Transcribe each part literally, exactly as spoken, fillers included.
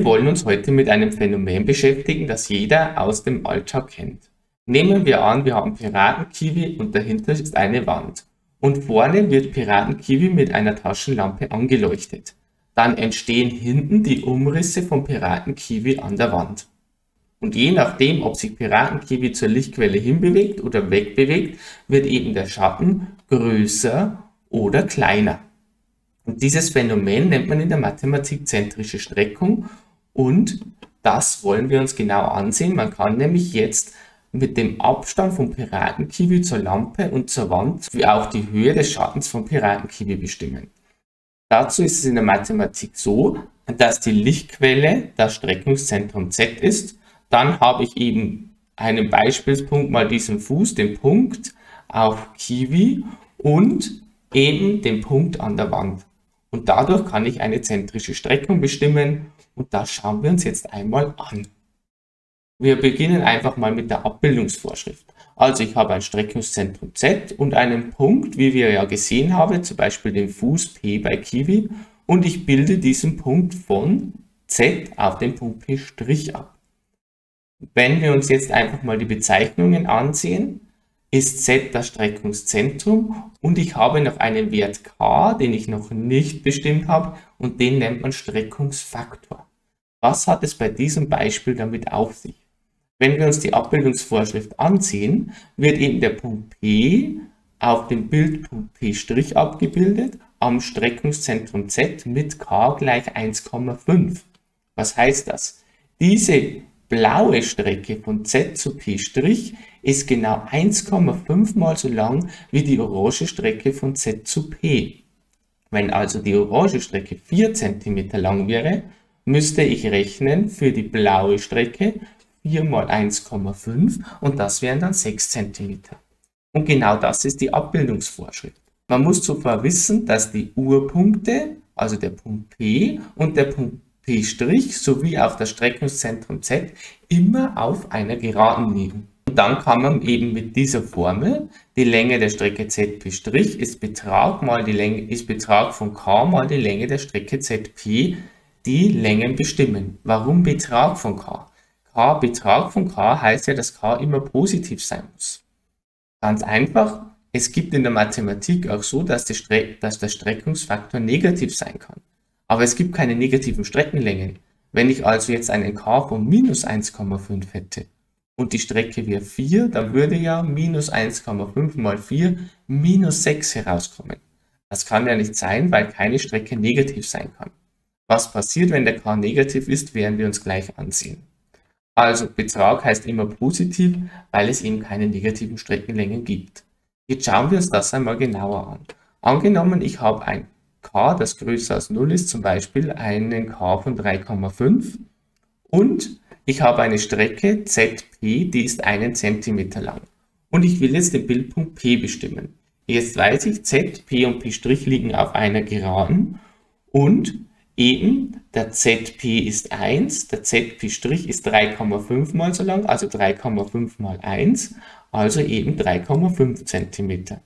wollen uns heute mit einem Phänomen beschäftigen, das jeder aus dem Alltag kennt. Nehmen wir an, wir haben Piratenkiwi und dahinter ist eine Wand. Und vorne wird Piratenkiwi mit einer Taschenlampe angeleuchtet. Dann entstehen hinten die Umrisse von Piratenkiwi an der Wand. Und je nachdem, ob sich Piratenkiwi zur Lichtquelle hinbewegt oder wegbewegt, wird eben der Schatten größer oder kleiner. Und dieses Phänomen nennt man in der Mathematik zentrische Streckung und das wollen wir uns genau ansehen. Man kann nämlich jetzt mit dem Abstand von Piratenkiwi zur Lampe und zur Wand wie auch die Höhe des Schattens von Piratenkiwi bestimmen. Dazu ist es in der Mathematik so, dass die Lichtquelle das Streckungszentrum Z ist. Dann habe ich eben einen Beispielspunkt, mal diesen Fuß, den Punkt auf Kiwi und eben den Punkt an der Wand. Und dadurch kann ich eine zentrische Streckung bestimmen und das schauen wir uns jetzt einmal an. Wir beginnen einfach mal mit der Abbildungsvorschrift. Also ich habe ein Streckungszentrum Z und einen Punkt, wie wir ja gesehen haben, zum Beispiel den Fuß P bei Kiwi und ich bilde diesen Punkt von Z auf den Punkt P' ab. Wenn wir uns jetzt einfach mal die Bezeichnungen ansehen, ist Z das Streckungszentrum und ich habe noch einen Wert K, den ich noch nicht bestimmt habe und den nennt man Streckungsfaktor. Was hat es bei diesem Beispiel damit auf sich? Wenn wir uns die Abbildungsvorschrift ansehen, wird eben der Punkt P auf dem Bildpunkt P' abgebildet am Streckungszentrum Z mit K gleich eins Komma fünf. Was heißt das? Diese blaue Strecke von Z zu P' ist genau eins Komma fünf mal so lang wie die orange Strecke von Z zu P. Wenn also die orange Strecke vier Zentimeter lang wäre, müsste ich rechnen für die blaue Strecke vier mal eins Komma fünf und das wären dann sechs Zentimeter. Und genau das ist die Abbildungsvorschrift. Man muss zuvor wissen, dass die Urpunkte, also der Punkt P und der Punkt P' sowie auch das Streckungszentrum Z immer auf einer Geraden liegen. Und dann kann man eben mit dieser Formel, die Länge der Strecke Z P' ist Betrag mal die Länge, ist Betrag von K mal die Länge der Strecke Z P, die Längen bestimmen. Warum Betrag von K? K, Betrag von K heißt ja, dass K immer positiv sein muss. Ganz einfach, es gibt in der Mathematik auch so, dass, die Stre- dass der Streckungsfaktor negativ sein kann. Aber es gibt keine negativen Streckenlängen. Wenn ich also jetzt einen K von minus eins Komma fünf hätte und die Strecke wäre vier, dann würde ja minus eins Komma fünf mal vier minus sechs herauskommen. Das kann ja nicht sein, weil keine Strecke negativ sein kann. Was passiert, wenn der K negativ ist, werden wir uns gleich ansehen. Also Betrag heißt immer positiv, weil es eben keine negativen Streckenlängen gibt. Jetzt schauen wir uns das einmal genauer an. Angenommen, ich habe ein K, das größer als null ist, zum Beispiel einen K von drei Komma fünf und ich habe eine Strecke Z P, die ist einen Zentimeter lang und ich will jetzt den Bildpunkt P bestimmen. Jetzt weiß ich, Z, P und P' liegen auf einer Geraden und eben der Z P ist eins, der Z P' ist drei Komma fünf mal so lang, also drei Komma fünf mal eins, also eben drei Komma fünf Zentimeter.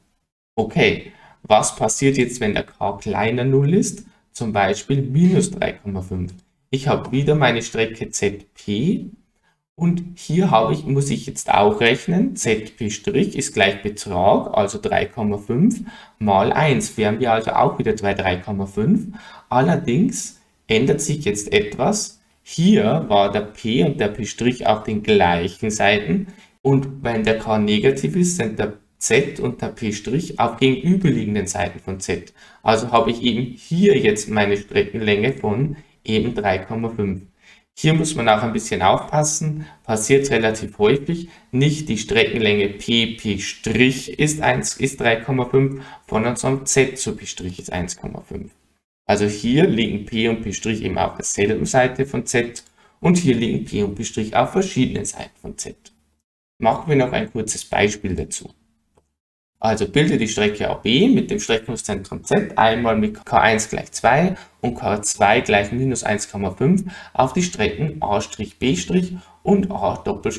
Okay. Was passiert jetzt, wenn der K kleiner null ist? Zum Beispiel minus drei Komma fünf. Ich habe wieder meine Strecke Z P und hier habe ich, muss ich jetzt auch rechnen, Z P' ist gleich Betrag, also drei Komma fünf mal eins. Wären wir also auch wieder bei drei Komma fünf. Allerdings ändert sich jetzt etwas. Hier war der P und der P' auf den gleichen Seiten und wenn der K negativ ist, sind der Z und der P' auf gegenüberliegenden Seiten von Z. Also habe ich eben hier jetzt meine Streckenlänge von eben drei Komma fünf. Hier muss man auch ein bisschen aufpassen, passiert relativ häufig, nicht die Streckenlänge P, P' ist, ist drei Komma fünf, sondern Z zu P' ist eins Komma fünf. Also hier liegen P und P' eben auf derselben Seite von Z und hier liegen P und P' auf verschiedenen Seiten von Z. Machen wir noch ein kurzes Beispiel dazu. Also bilde die Strecke A B mit dem Streckungszentrum Z einmal mit K eins gleich zwei und K zwei gleich minus eins Komma fünf auf die Strecken A' B' und A'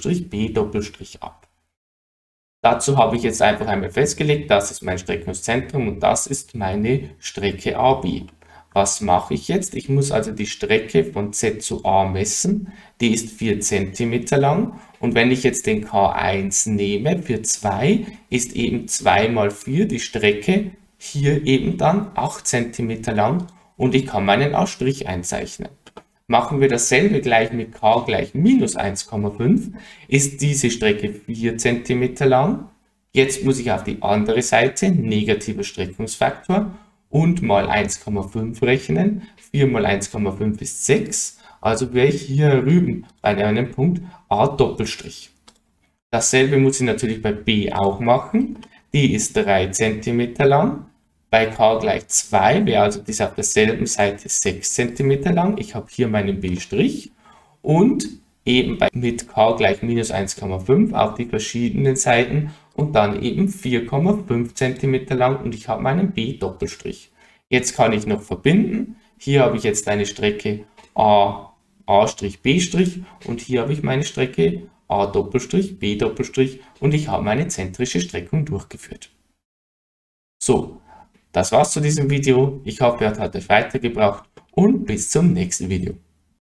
B' ab. Dazu habe ich jetzt einfach einmal festgelegt, das ist mein Streckungszentrum und das ist meine Strecke A B. Was mache ich jetzt? Ich muss also die Strecke von Z zu A messen. Die ist vier Zentimeter lang. Und wenn ich jetzt den K eins nehme für zwei, ist eben zwei mal vier die Strecke hier eben dann acht Zentimeter lang. Und ich kann meinen A' einzeichnen. Machen wir dasselbe gleich mit K gleich minus eins Komma fünf, ist diese Strecke vier Zentimeter lang. Jetzt muss ich auf die andere Seite, negativer Streckungsfaktor, und mal eins Komma fünf rechnen. vier mal eins Komma fünf ist sechs, also wäre ich hier rüben bei einem Punkt A Doppelstrich. Dasselbe muss ich natürlich bei B auch machen. Die ist drei Zentimeter lang. Bei K gleich zwei wäre also dies auf derselben Seite sechs Zentimeter lang. Ich habe hier meinen B' und eben bei, mit K gleich minus eins Komma fünf auf die verschiedenen Seiten und dann eben vier Komma fünf Zentimeter lang und ich habe meinen B'. Jetzt kann ich noch verbinden. Hier habe ich jetzt eine Strecke A, A', B' und hier habe ich meine Strecke A', B' und ich habe meine zentrische Streckung durchgeführt. So. Das war's zu diesem Video. Ich hoffe, es hat euch weitergebracht und bis zum nächsten Video.